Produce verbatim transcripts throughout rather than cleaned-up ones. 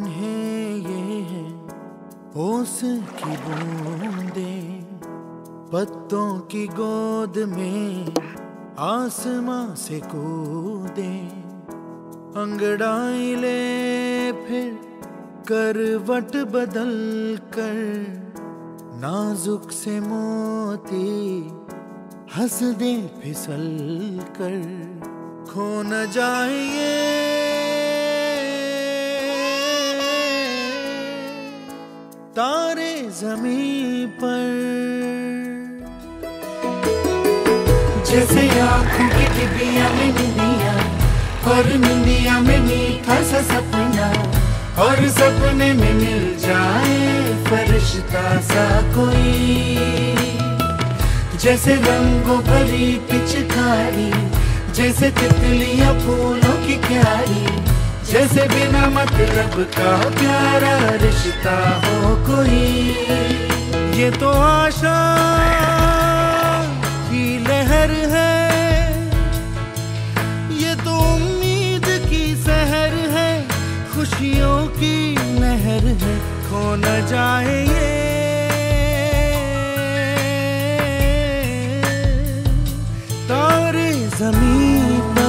इन्हें ये है ओस की बूंदें, पत्तों की गोद में आसमां से कूदे, अंगड़ाई ले फिर करवट बदल कर, नाजुक से मोती हंस दे फिसल कर, खो न जाए ये तारे ज़मीं पर। जैसे आँखों की डिबिया में निंदिया, और निंदिया में मीठा सा सपना, और सपने में मिल जाए फरिश्ता सा कोई। जैसे रंगों भरी पिचकारी, जैसे तितलियां फूलों की क्यारी, जैसे बिना मतलब का प्यारा रिश्ता हो कोई। ये तो आशा की लहर है, ये तो उम्मीद की सहर है, खुशियों की लहर है, खो न जाए ये तारे ज़मीं पर।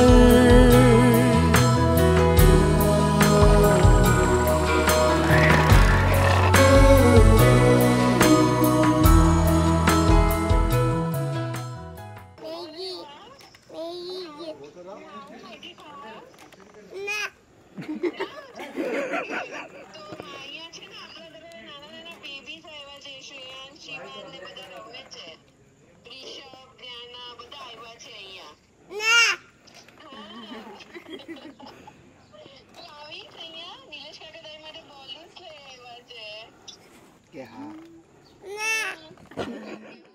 કે હા